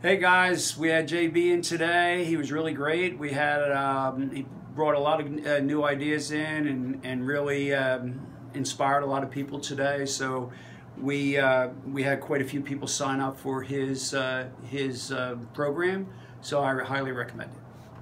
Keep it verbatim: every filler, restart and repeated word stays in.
Hey guys, we had J B in today. He was really great. We had um, he brought a lot of uh, new ideas in and and really um, inspired a lot of people today. So we uh, we had quite a few people sign up for his uh, his uh, program. So I highly recommend it.